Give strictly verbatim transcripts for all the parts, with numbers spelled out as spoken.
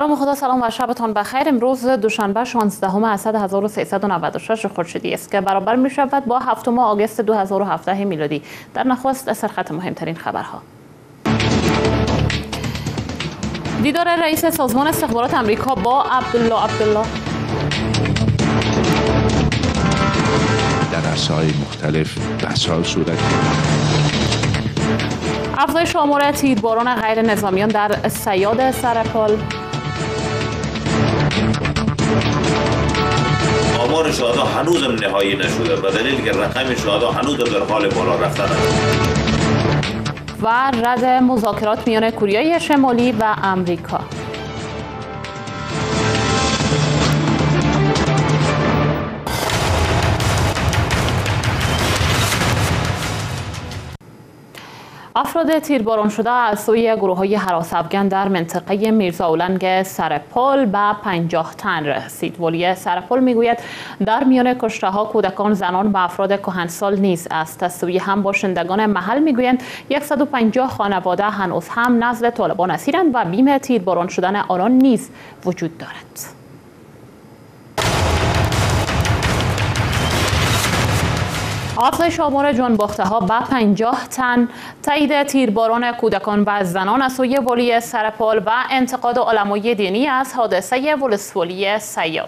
بارم خدا سلام و شبتان بخیر. امروز دوشنبه شانزدهم اسد هزار و سیصد و نود و شش خورشیدی است که برابر می شود با هفتم آگوست دو هزار و هفده میلادی. در نخست سرخط مهمترین خبرها. دیدار رئیس سازمان استخبارات امریکا با عبدالله عبدالله. در عرصه‌های مختلف بحث‌ها صورت گرفت. افزایش آمار تیرباران غیر نظامیان در صیاد سرپال. آمار شهدا هنوزم نهایی نشده به دلیل که رقم شهدا هنوز در حال بالا رفتن است. و رد مذاکرات میان کره شمالی و امریکا. افراد تیرباران شده از سوی گروه‌های هراس افغان در منطقه میرزاولنگ سرپال به پنجاه تن رسید. ولی سرپال میگوید در میان کشته‌ها کودکان، زنان و افراد کهنسال نیز است. از سوی هم باشندگان محل میگویند صد و پنجاه خانواده هنوز هم نزد طالبان اسیرند و بیم تیرباران شدن آنان نیز وجود دارد. افزایش آمار جانباخته ها به پنجاه تن، تایید تیرباران کودکان و زنان از سوی ولی سرپال و انتقاد علمای دینی از حادثه ولسوالی صیاد.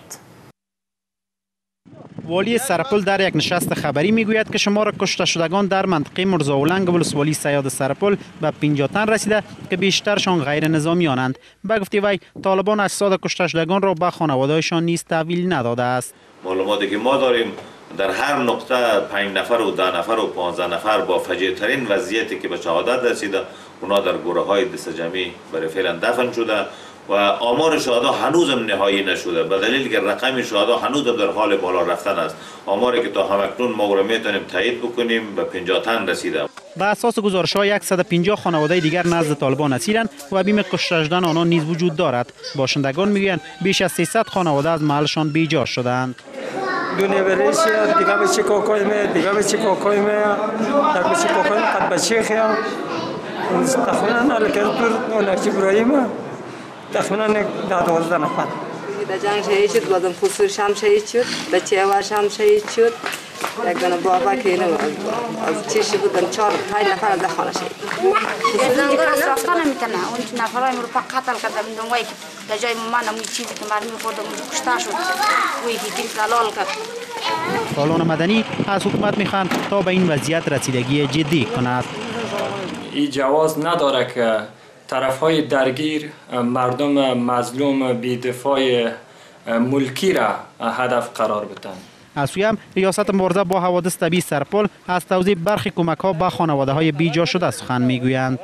والی سرپل در یک نشست خبری میگوید که شمار کشته شدگان در منطقه مرزاولنگ ولسوالی صیاد سرپل به پنجاه تن رسیده که بیشترشان غیر نظامیانند. به گفته وی طالبان اجساد کشته شدگان را به خانواده‌شان نیز تحویل نداده است. معلوماتی که ما داریم در هر نقطه پنج نفر و ده نفر و پانزده نفر با فجیع ترین وضعیتی که به شهادت رسیده، اونا در گروه های دست جمعی برای فعلا دفن شده و آمار شهدا هنوزم نهایی نشده به دلیل که رقم شهدا هنوز در حال بالا رفتن است. آماری که تا همکنون ما میتونیم تایید بکنیم به پنجاه تن رسیده. به اساس گزارش‌ها صد و پنجاه خانواده دیگر نزد طالبان اسیرند و بیم کشته شدن آنها نیز وجود دارد. باشندگان میگویند بیش از سیصد خانواده از محلشان بیجا شدند. دونه برایش دیگه به چی کوکویمه دیگه به چی کوکویمه در به چی کوکویمه قد بچه خیام تخمیناً الکر پر نقشی برایمه تخمیناً ده دوازده نفر در جنگ شهید شد، بعدم خسروش هم شهید شد، بچه واش هم شهید شد. یک دونه بابا که اینو از چیشی بودن چهار پنج نفر از خانه شهید. دیگه کس رفتن نمیتونه. اون که نفرای مرا قتل کردن دنگایی که در جای من همون چیزی که مرمی خوردم کشته شد. وی دیگه زلال کرد. فعالان مدنی از حکومت میخوان تا به این وضعیت رسیدگی جدی کند. این جواز نداره که طرفهای درگیر مردم مظلوم بی‌دفاع ملکی را هدف قرار بدن. از سوی هم ریاست مبارزه با حوادث طبیعی سرپل از توزیع برخی کمک ها به خانواده های بیجا شده سخن میگویند.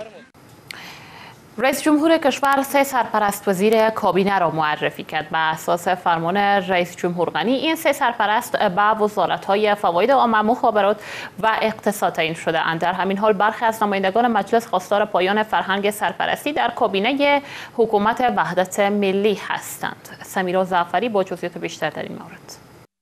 رئیس جمهور کشور سه سرپرست وزیر کابینه را معرفی کرد. به اساس فرمان رئیس جمهور غنی این سه سرپرست به وزارت‌های فواید عامه، مخابرات و اقتصاد تعیین شده اند. در همین حال برخی از نمایندگان مجلس خواستار پایان فرهنگ سرپرستی در کابینه حکومت وحدت ملی هستند. سمیرا جعفری با جزئیات بیشتر در این مورد.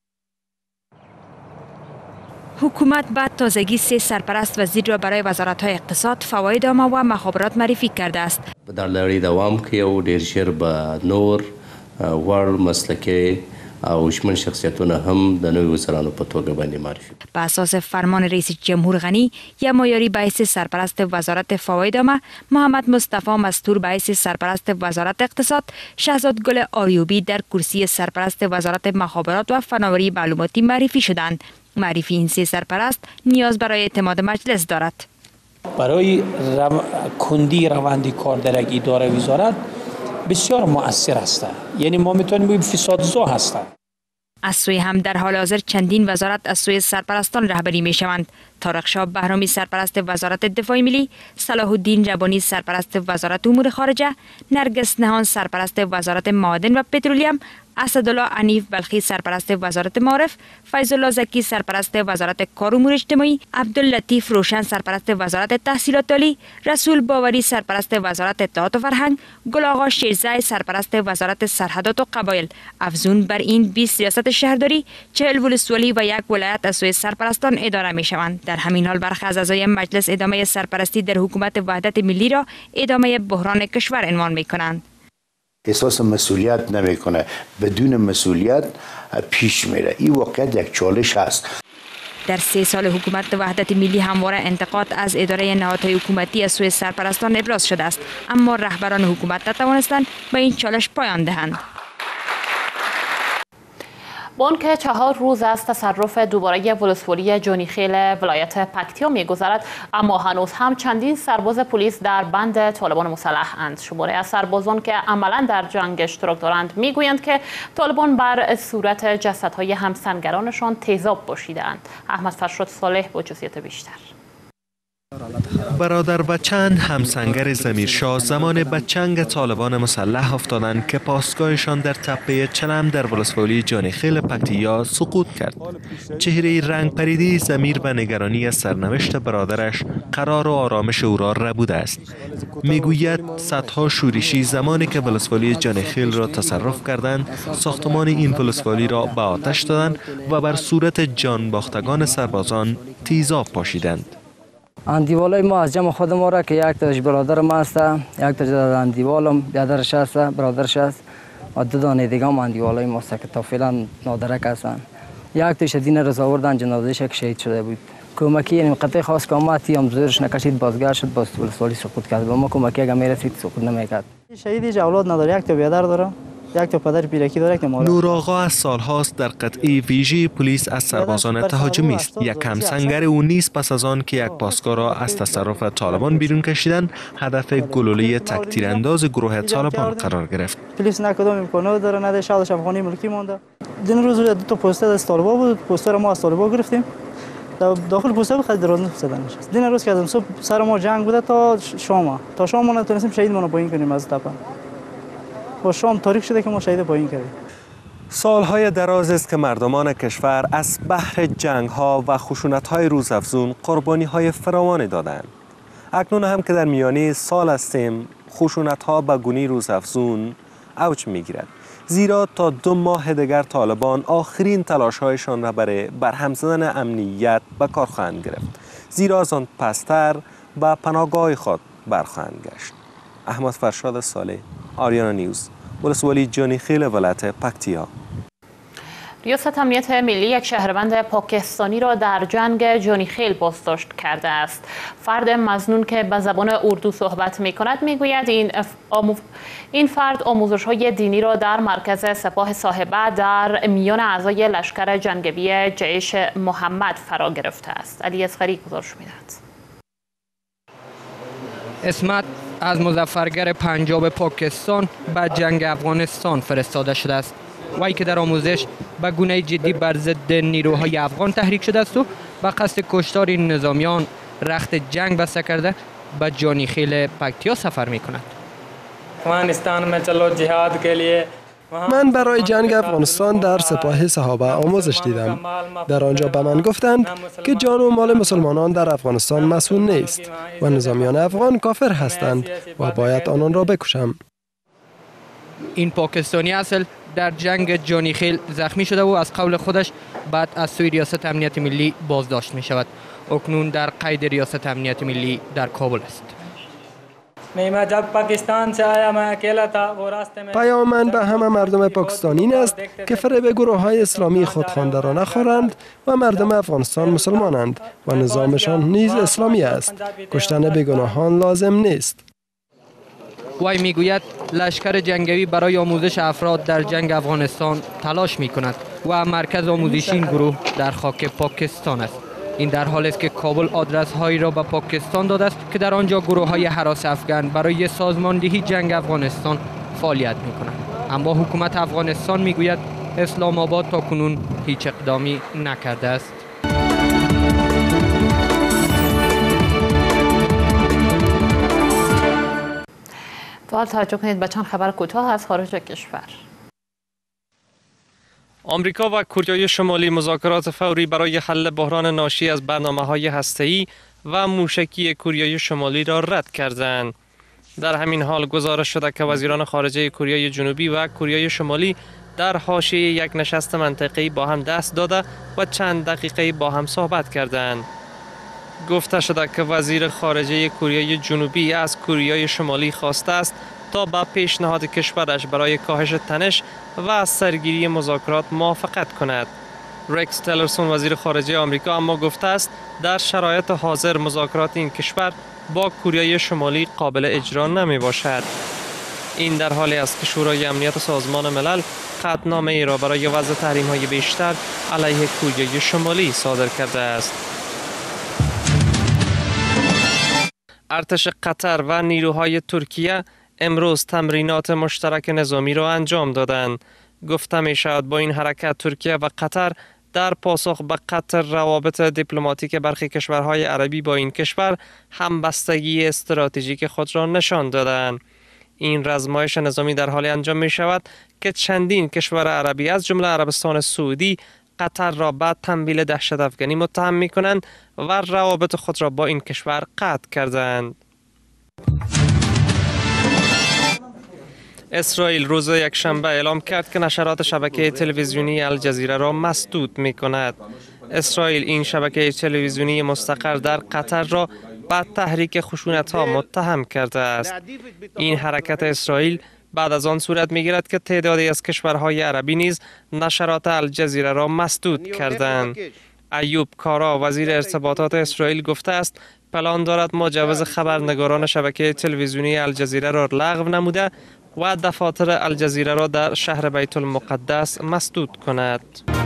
حکومت بعد تازگی سه سرپرست وزیر را برای وزارت‌های اقتصاد، فواید عامه و مخابرات معرفی کرده است. در لړۍ دوام کوي او ډیر ژر به نور وړ مسلکي او شمن شخصیتونه هم د نویو وزرانو په توګه باندې معرفي. به اساس فرمان رئیس جمهور غنی یا معیاری به حیث سرپرست وزارت فواید عامه، محمد مصطفی مستور به حیث سرپرست وزارت اقتصاد، شهزاد گل آریوبی در کرسی سرپرست وزارت مخابرات و فناوری معلوماتی معرفی شدند. معرفی این سه سرپرست نیاز برای اعتماد مجلس دارد. برای رو... کندی روند کار در یک اداره وزارت بسیار مؤثر است. یعنی ما میتونیم بگیم فسادزا هستند. از سوی هم در حال حاضر چندین وزارت از سوی سرپرستان رهبری می شوند. طارق شاه بهرامی سرپرست وزارت دفاع ملی، صلاح الدین ربانی سرپرست وزارت امور خارجه، نرگس نهان سرپرست وزارت معادن و پترولیم، اسدالله عنیف بلخی سرپرست وزارت معارف، فیض الله زکی سرپرست وزارت کار امور اجتماعی، عبداللطیف روشن سرپرست وزارت تحصیلات عالی، رسول باوری سرپرست وزارت اطلاعات و فرهنگ، گل آقا شیرزای سرپرست وزارت سرحدات و قبایل. افزون بر این بیست ریاست شهرداری، چهل ولسوالی و یک ولایت از سوی سرپرستان اداره می شوند. در همین حال برخی از اعضای مجلس ادامه سرپرستی در حکومت وحدت ملی را ادامه بحران کشور عنوان می کنند. احساس مسئولیت نمیکنه، بدون مسئولیت پیش میره. این واقعیت یک چالش هست. در سه سال حکومت وحدت ملی همواره انتقاد از اداره نهادهای حکومتی از سوی سرپرستان ابراز شده است، اما رهبران حکومت نتوانستند به این چالش پایان دهند. بانک چهار روز از تصرف دوباره ولسوالی جونیخیل ولایت پکتیا می‌گذرد، اما هنوز هم چندین سرباز پلیس در بند طالبان مسلح اند. شماره از سربازان که عملا در جنگ اشتراک دارند میگویند که طالبان بر صورت جسدهای همسنگرانشان تیزاب پاشیده‌اند. احمد فرشاد صالح با جزئیات بیشتر. برادر بچند همسنگر زمیرشاه زمان به چنگ طالبان مسلح افتادند که پاسگاهشان در تپه چلم در ولسوالی جانیخیل پکتیا سقوط کرد. چهره رنگ پریده زمیر به نگرانی از سرنوشت برادرش قرار و آرامش او را ربوده است. میگوید صدها شورشی زمانی که ولسوالی جانیخیل را تصرف کردند، ساختمان این ولسوالی را به آتش دادند و بر صورت جان باختگان سربازان تیزاب پاشیدند. اندیوالای ما از جمع خود ما را که یک تاش برادر ما است، یک تاش اندیوالم برادرش است، برادرش است و دو دانه دیگه هم اندیوالای ما است که تا فعلا نادرک هستند. یک تاش دین رضا آوردن جنازه‌اش که شهید شده بود. کمکی یعنی قطعه خاص که آمد هم زورش نکشید بازگشت شد، باز ولسوالی سقوط کرد. به ما کمکی اگه میرسید سقوط نمیکرد. شهیدی اولاد نداره، یک تا برادر داره، یک تا پدر پیرکی داره، یک تا مادر. نور آقا از سالهاست در قطعه ویژه پلیس از سربازان تهاجمی است. یک همسنگر او نیست پس از آن که یک پاسگاه را از تصرف طالبان بیرون کشیدن، هدف گلوله تکتیرانداز گروه طالبان قرار گرفت. پلیس نه کدام امکانات داره، نه شهادت افغانی ملکی مونده. دین روز دو تا پست از طالبان بود، پست را ما از طالبان گرفتیم. داخل پست بخواد درون زدن نشست. دین روز که از صبح سر ما جنگ بوده تا شام، تا شام ما نتونستیم شهید مون پایین کنیم از تپه. با شام تاریخ شده که ما شهید پایین کردیم. سالهای دراز است که مردمان کشور از بحر جنگ‌ها و خشونت‌های روزافزون قربانی‌های فراوانی دادند. اکنون هم که در میانه سال هستیم، خشونت‌ها به گونه روزافزون اوج می‌گیرد. زیرا تا دو ماه دیگر طالبان آخرین تلاش‌هایشان را برای برهم زدن امنیت به کار خواهند گرفت. زیرا از آن پستر به پناهگاه خود برخواهند گشت. احمد فرشاد صالح، آریانا نیوز، ولسوالی جانیخیل ولایت پکتیا. ریاست امنیت ملی یک شهروند پاکستانی را در جنگ جانیخیل بازداشت کرده است. فرد مظنون که به زبان اردو صحبت می کند می گوید این, آمو... این فرد آموزش های دینی را در مرکز سپاه صاحبه در میان اعضای لشکر جنگی جیش محمد فرا گرفته است. علی اصغری گزارش می دهد. اسمت از مظفرگر پنجاب پاکستان به جنگ افغانستان فرستاده شده است. وی که در آموزش به گونه جدی بر ضد نیروهای افغان تحریک شده است و به قصد کشتار این نظامیان رخت جنگ بسته کرده به جانیخیل پکتیا سفر می کند. من برای جنگ افغانستان در سپاه صحابه آموزش دیدم. در آنجا به من گفتند که جان و مال مسلمانان در افغانستان مسئول نیست و نظامیان افغان کافر هستند و باید آنان را بکشم. این پاکستانی اصل در جنگ جانیخیل زخمی شده و از قول خودش بعد از سوی ریاست امنیت ملی بازداشت می شود. اکنون در قید ریاست امنیت ملی در کابل است. پیام من به همه مردم پاکستانی این است که فریب گروه های اسلامی خودخوانده را نخورند و مردم افغانستان مسلمانند و نظامشان نیز اسلامی است. کشتن بیگناهان لازم نیست. وی میگوید لشکر جنگی برای آموزش افراد در جنگ افغانستان تلاش می کند و مرکز آموزشی این گروه در خاک پاکستان است. این در حالی است که کابل آدرس هایی را به پاکستان داده است که در آنجا گروه های هراس افغان برای سازماندهی جنگ افغانستان فعالیت می کنند. اما حکومت افغانستان می گوید اسلام آباد تا کنون هیچ اقدامی نکرده است. حال توجه کنید به چند خبر کوتاه از خارج کشور. آمریکا و کره شمالی مذاکرات فوری برای حل بحران ناشی از برنامه‌های هسته‌ای و موشکی کره شمالی را رد کردند. در همین حال گزارش شده که وزیران خارجه کره جنوبی و کره شمالی در حاشیه یک نشست منطقه‌ای با هم دست داده و چند دقیقه با هم صحبت کردند. گفته شده که وزیر خارجه کره جنوبی از کره شمالی خواسته است تا با پیشنهاد کشورش برای کاهش تنش و از سرگیری مذاکرات موافقت کند. رکس تلرسون وزیر خارجه آمریکا اما گفته است در شرایط حاضر مذاکرات این کشور با کره شمالی قابل اجرا نمی باشد. این در حالی است که شورای امنیت سازمان ملل قطعنامه ای را برای وضع تحریم های بیشتر علیه کره شمالی صادر کرده است. ارتش قطر و نیروهای ترکیه امروز تمرینات مشترک نظامی را انجام دادند. گفته می شود با این حرکت ترکیه و قطر در پاسخ به قطع روابط دیپلماتیک برخی کشورهای عربی با این کشور همبستگی استراتژیک خود را نشان دادند. این رزمایش نظامی در حال انجام می شود که چندین کشور عربی از جمله عربستان سعودی قطر را به تمویل دهشت افغانی متهم می کنند و روابط خود را با این کشور قطع کردند. اسرائیل روز یکشنبه اعلام کرد که نشرات شبکه تلویزیونی الجزیره را مسدود می کند. اسرائیل این شبکه تلویزیونی مستقر در قطر را به تحریک خشونت‌ها متهم کرده است. این حرکت اسرائیل بعد از آن صورت می‌گیرد که تعدادی از کشورهای عربی نیز نشرات الجزیره را مسدود کردند. ایوب کارا وزیر ارتباطات اسرائیل گفته است پلان دارد مجوز خبرنگاران شبکه تلویزیونی الجزیره را لغو نموده و دفاتر الجزیره را در شهر بیت المقدس مسدود کند.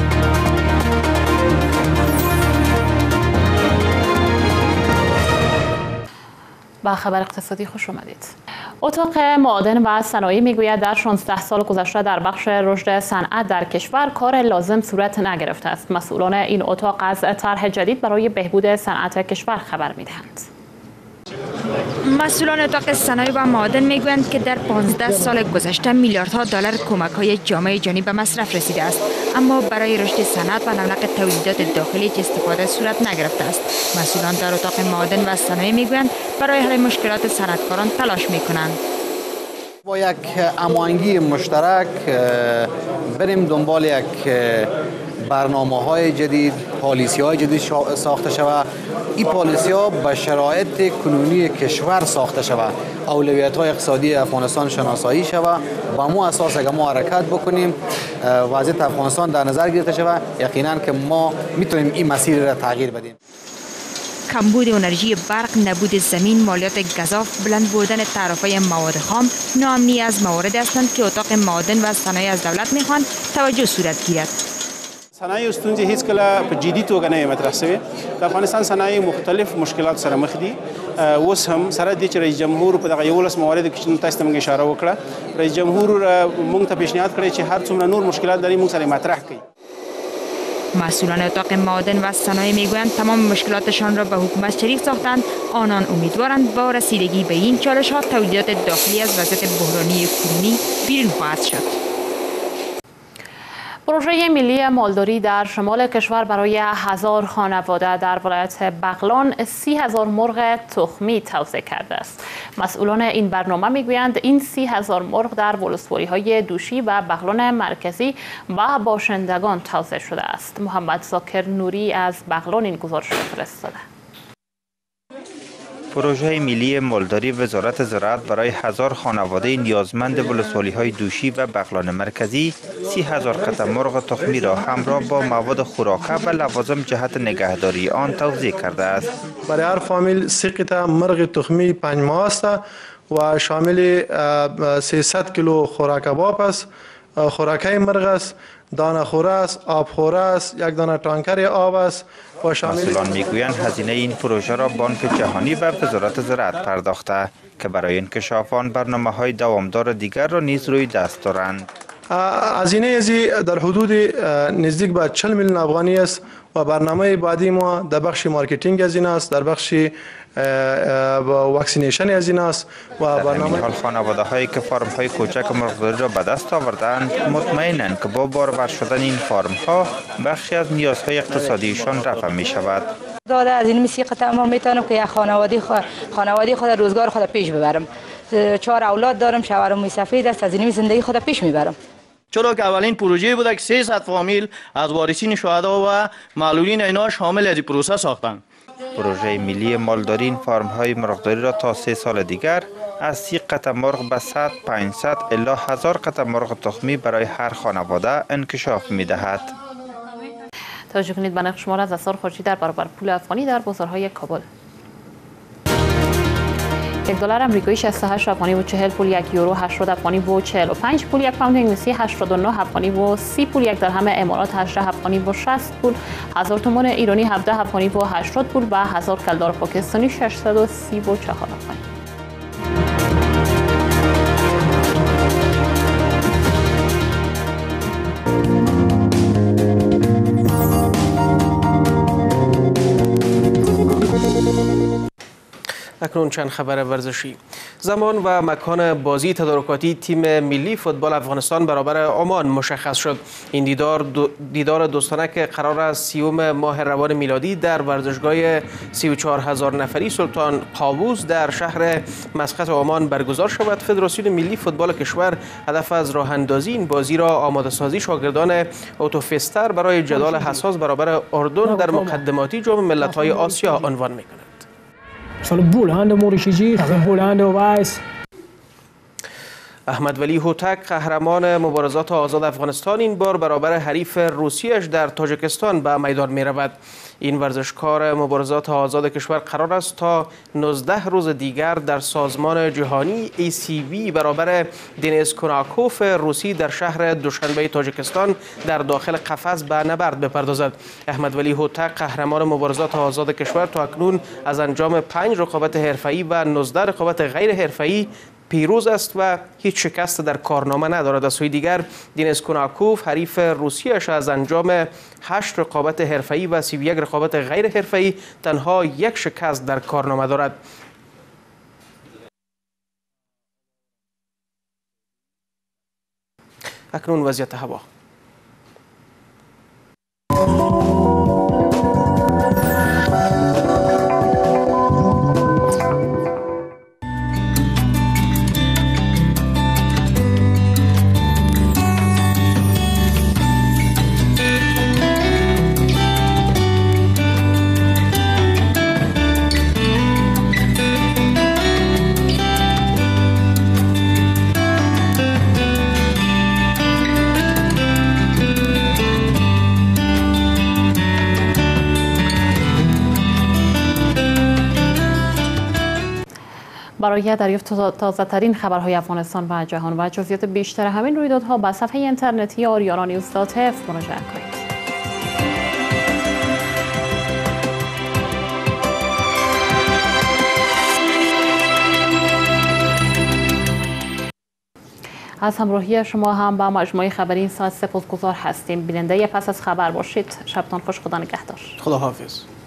با خبر اقتصادی خوش آمدید. اتاق معادن و صنایع میگوید در شانزده سال گذشته در بخش رشد صنعت در کشور کار لازم صورت نگرفته است. مسئولان این اتاق از طرح جدید برای بهبود صنعت کشور خبر میدهند. مسئولان اتاق صنایع و معادن میگویند که در پانزده سال گذشته میلیاردها دلار کمک های جامعه جهانی به مصرف رسیده است، اما برای رشد صنعت و رونق تولیدات داخلی هیچ استفاده صورت نگرفته است. مسئولان در اتاق معادن و صنایع میگویند برای حل مشکلات صنعتکاران تلاش میکنند. با یک هماهنگی مشترک بریم دنبال یک برنامه های جدید، پالیسی های جدید ساخته شود. این پالیسی ها به شرایط کنونی کشور ساخته شود، اولویت های اقتصادی افغانستان شناسایی شود، با مو اساس اگر ما حرکت بکنیم وضعیت افغانستان در نظر گرفته شود، یقینا که ما میتونیم این مسیر را تغییر بدیم. کمبود انرژی برق، نبود زمین، مالیات گزاف، بلند بودن تعرفه مواد خام، ناامنی از موارد هستند که اتاق معادن و صنایع از دولت میخواهند توجه صورت گیرد. صنایع ستونزې هیڅ کله په جدي توګه نه مطرح شوې. د افغانستان صنایع مختلف مشکلات سره مخ دي. اوس هم سره د رئیس جمهور په دغه یولس موارد کې تاسو ته موږ اشاره وکړه. رئیس جمهور موږ ته پیشنهاد کړی چې هر څومره نور مشکلات لري موږ سره مطرح کړي. مسئولان اتاق معادن و صنایع میگویند تمام مشکلاتشان را به حکومت شریک ساختند. آنان امیدوارند با رسیدگی به این چالش ها تولیدات داخلی از وضعیت بحرانی کنونی بیرون خواهد شد. پروژه ملی مالداری در شمال کشور برای هزار خانواده در ولایت بغلان سی هزار مرغ تخمی توزیع کرده است. مسئولان این برنامه میگویند این سی هزار مرغ در ولسوالی های دوشی و بغلان مرکزی و باشندگان توزیع شده است. محمد زاکر نوری از بغلان این گزارش را فرستاده. پروژه ملی مالداری وزارت زراعت برای هزار خانواده نیازمند ولسوالی های دوشی و بغلان مرکزی سی هزار قطع مرغ تخمی را همراه با مواد خوراکه و لوازم جهت نگهداری آن توزیع کرده است. برای هر فامیل سی قطع مرغ تخمی پنج ماه است و شامل سیصد کیلو خوراک کباب است، خوراکه مرغ است، دانه خوره است، آب خوره است، یک دانه تانکر آب است و شامل. مسئولان میگویند هزینه این پروژه را بانک جهانی و وزارت زراعت پرداخته که برای انکشاف آن برنامه‌های دوامدار دیگر را نیز روی دست دارند. هزینه ازی در حدود نزدیک به چهل میلیون افغانی است و برنامه بعدی ما در بخش مارکتینگ هزینه است، در بخش واکسینیشن هزینه است و برنامه حال خانواده هایی که فرم های کوچک مرغداری را به دست آوردند مطمئنند که با بارور شدن این فرم ها بخشی از نیازهای اقتصادیشان رفع می شود. داده از این سی قطعه ما میتونم که یک خانواده خود خانواده خود روزگار خود پیش ببرم. چهار اولاد دارم، شوهرم سفید است، از این زندگی خود پیش میبرم. چرا که اولین پروژه بوده که سیصد فامیل از وارثین شهدا و معلولین اینا شامل از این پروسه ساختند. پروژه ملی مالداری این فارم های مرغداری را تا سه سال دیگر از سی قطع مرغ به صد، پانصد الی هزار قطع مرغ تخمی برای هر خانواده انکشاف می‌دهد. توجه کنید به نرخ شمار از اسعار خارجی در برابر پول افغانی در بازارهای کابل. یک دلار آمریکایی شصت و هشت افغانی و چهل پول، یک یورو هشتاد افغانی و چهل و پنج پول، یک پوند انگلیسی هشتاد و نه افغانی و سی پول، یک درهم امارات هجده افغانی و شصت پول، هزار تومان ایرانی هفده افغانی و هشتاد پول و هزار کلدار پاکستانی ششصد و سی و چهار افغانی. اکنون چند خبر ورزشی. زمان و مکان بازی تدارکاتی تیم ملی فوتبال افغانستان برابر عمان مشخص شد. این دیدار دو دیدار دوستانه که قرار است سیوم ماه روان میلادی در ورزشگاه سی و چهار هزار نفری سلطان قابوس در شهر مسقط عمان برگزار شود. فدراسیون ملی فوتبال کشور هدف از راه اندازی این بازی را آماده سازی شاگردان اوتوفستر برای جدال حساس برابر اردن در مقدماتی جام ملت‌های آسیا عنوان می‌کند. احمد ولی هوتک قهرمان مبارزات آزاد افغانستان این بار برابر حریف روسیش در تاجیکستان به میدان می رود. این ورزشکار مبارزات آزاد کشور قرار است تا نوزده روز دیگر در سازمان جهانی ای سی وی برابر دنیس کناکوف روسی در شهر دوشنبه تاجیکستان در داخل قفس به نبرد بپردازد. احمد ولی هوتک قهرمان مبارزات آزاد کشور تا اکنون از انجام پنج رقابت حرفه‌ای و نوزده رقابت غیر حرفه‌ای پیروز است و هیچ شکست در کارنامه ندارد. از سوی دیگر دنیس کناکوف حریف روسیش از انجام هشت رقابت حرفه‌ای و سی و یک رقابت غیر حرفه‌ای تنها یک شکست در کارنامه دارد. اکنون وضعیت هوا. برای دریافت تازه ترین خبرهای افغانستان و جهان و جزئیات بیشتر همین رویدادها به صفحه اینترنتی آریانا نیوز دات اف مراجعه کنید. از همراهی شما هم با مجموعه خبری این ساعت سپاسگزار هستیم. بیننده پس از خبر باشید. شبتان خوش. خدا نگهدار. خدا حافظ.